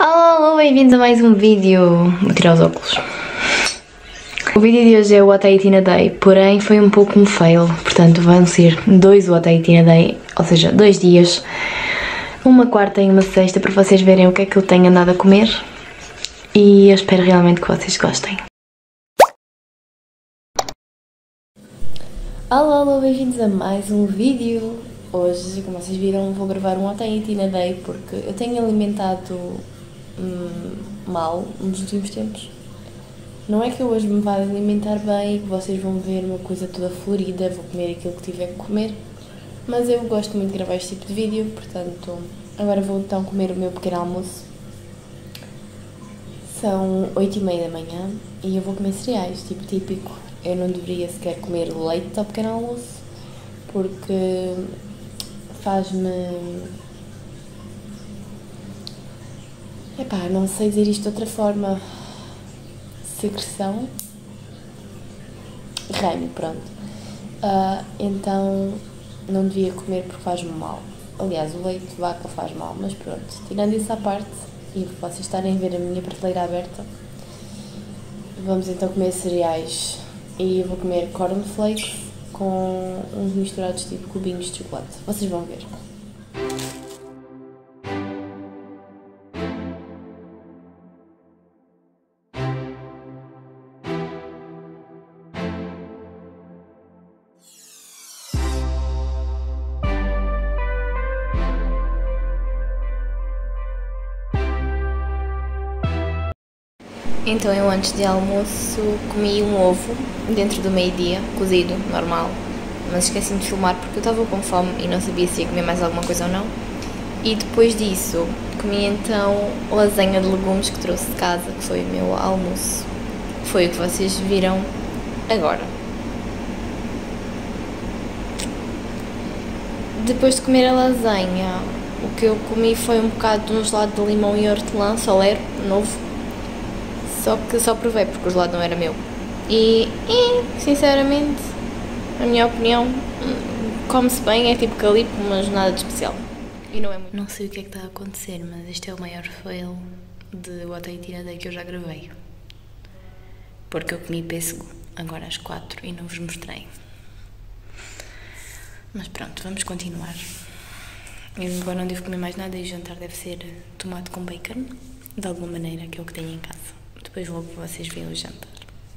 Olá, bem-vindos a mais um vídeo. Vou tirar os óculos. O vídeo de hoje é o What I Eat in a Day, porém foi um pouco um fail. Portanto, vão ser dois What I Eat in a Day, ou seja, 2 dias, uma quarta e uma sexta, para vocês verem o que é que eu tenho andado a comer. E eu espero realmente que vocês gostem. Olá, bem-vindos a mais um vídeo. Hoje, como vocês viram, vou gravar um What I Eat in a Day porque eu tenho alimentado mal nos últimos tempos. Não é que eu hoje me vá alimentar bem e que vocês vão ver uma coisa toda florida, vou comer aquilo que tiver que comer, mas eu gosto muito de gravar este tipo de vídeo, portanto, agora vou então comer o meu pequeno almoço. São 8h30 da manhã e eu vou comer cereais, tipo típico. Eu não deveria sequer comer leite ao pequeno almoço, porque faz-me... Epá, não sei dizer isto de outra forma. Secreção. Reino, pronto. Então não devia comer porque faz-me mal. Aliás, o leite de vaca faz mal, mas pronto. Tirando isso à parte, e para vocês estarem a ver a minha prateleira aberta, vamos então comer cereais. E eu vou comer cornflakes com uns misturados tipo cubinhos de chocolate. Vocês vão ver. Então eu antes de almoço comi um ovo dentro do meio-dia, cozido, normal, mas esqueci-me de filmar porque eu estava com fome e não sabia se ia comer mais alguma coisa ou não. E depois disso comi então lasanha de legumes que trouxe de casa, que foi o meu almoço. Foi o que vocês viram agora. Depois de comer a lasanha, o que eu comi foi um bocado de um gelado de limão e hortelã, Solero, novo. Só que só provei porque o gelado não era meu. E sinceramente, na minha opinião, come-se bem, é tipo calipo, mas nada de especial. E não é muito. Não sei o que é que está a acontecer, mas este é o maior fail de What I Eat in a Day que eu já gravei. Porque eu comi pêssego agora às 4 e não vos mostrei. Mas pronto, vamos continuar. Eu agora não devo comer mais nada e o jantar deve ser tomate com bacon, de alguma maneira, que é o que tenho em casa. Depois logo vocês veem o jantar.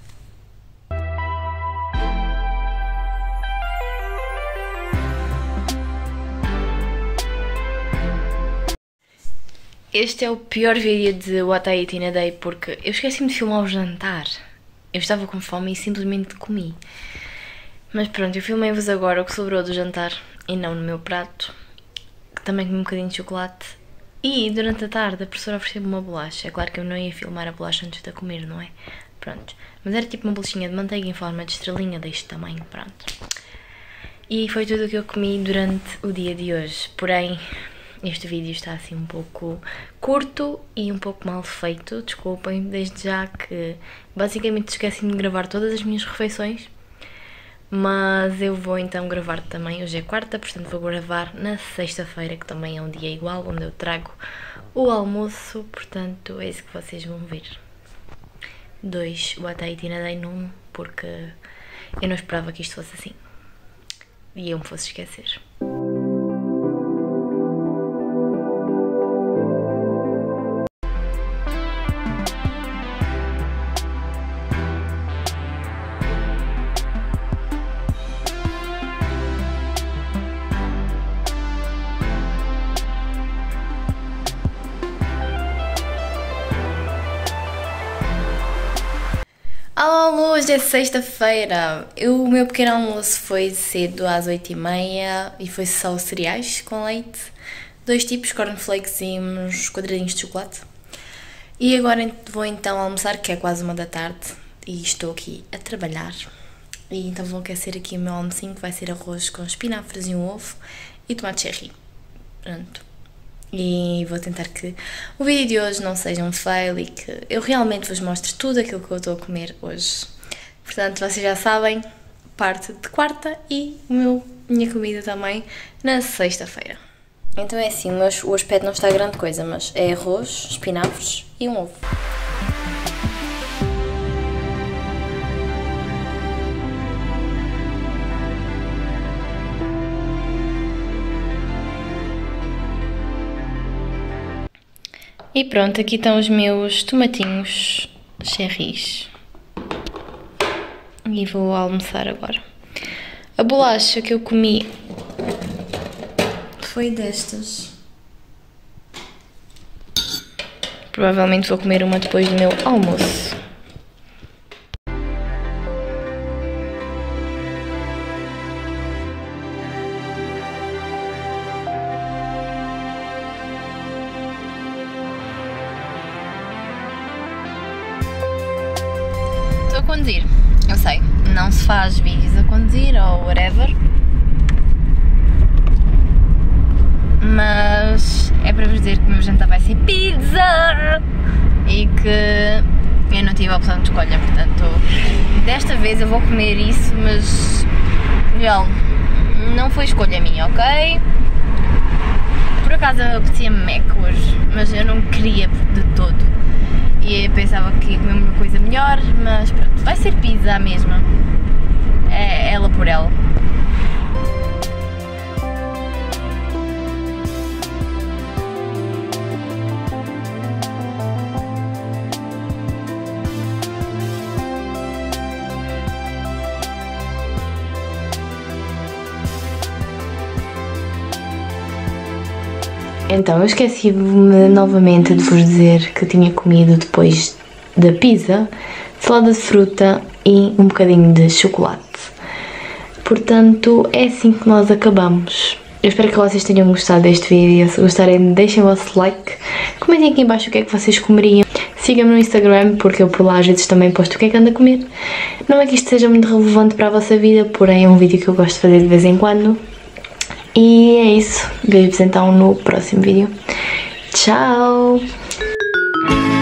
Este é o pior vídeo de What I Eat in a Day porque eu esqueci-me de filmar o jantar. Eu estava com fome e simplesmente comi. Mas pronto, eu filmei-vos agora o que sobrou do jantar e não no meu prato. Também comi um bocadinho de chocolate. E durante a tarde a professora ofereceu-me uma bolacha. É claro que eu não ia filmar a bolacha antes de a comer, não é? Pronto. Mas era tipo uma bolachinha de manteiga em forma de estrelinha deste tamanho, pronto. E foi tudo o que eu comi durante o dia de hoje. Porém, este vídeo está assim um pouco curto e um pouco mal feito. Desculpem, desde já que basicamente esqueci-me de gravar todas as minhas refeições. Mas eu vou então gravar também, hoje é quarta, portanto vou gravar na sexta-feira, que também é um dia igual, onde eu trago o almoço, portanto é isso que vocês vão ver. 2 What I Eat in a Day num, porque eu não esperava que isto fosse assim e eu me fosse esquecer. Alô, hoje é sexta-feira. O meu pequeno almoço foi cedo às 8h30 e foi só cereais com leite, 2 tipos, cornflakes e uns quadradinhos de chocolate. E agora vou então almoçar, que é quase 1 da tarde, e estou aqui a trabalhar. E então vou aquecer aqui o meu almocinho, que vai ser arroz com espinafres e um ovo e tomate cherry. Pronto. E vou tentar que o vídeo de hoje não seja um fail e que eu realmente vos mostre tudo aquilo que eu estou a comer hoje. Portanto, vocês já sabem, parte de quarta e minha comida também na sexta-feira. Então é assim, o aspecto não está grande coisa, mas é arroz, espinafres e um ovo. E pronto, aqui estão os meus tomatinhos cherries. E vou almoçar agora. A bolacha que eu comi foi destas. Provavelmente vou comer uma depois do meu almoço. Estou a conduzir, eu sei, não se faz vídeos a conduzir ou whatever, mas é para vos dizer que o meu jantar vai ser pizza e que eu não tive a opção de escolha, portanto desta vez eu vou comer isso, mas real, não foi escolha minha, ok? Por acaso eu apetecia-me Mac hoje, mas eu não queria de todo. E eu pensava que ia comer uma coisa melhor, mas pronto, vai ser pizza a mesma. É ela por ela. Então, eu esqueci-me novamente de vos dizer que tinha comido depois da pizza salada de fruta e um bocadinho de chocolate. Portanto, é assim que nós acabamos. Eu espero que vocês tenham gostado deste vídeo. Se gostarem, deixem o vosso like. Comentem aqui em baixo o que é que vocês comeriam. Sigam-me no Instagram, porque eu por lá às vezes também posto o que é que ando a comer. Não é que isto seja muito relevante para a vossa vida, porém é um vídeo que eu gosto de fazer de vez em quando. E é isso. Vejo-vos então no próximo vídeo. Tchau!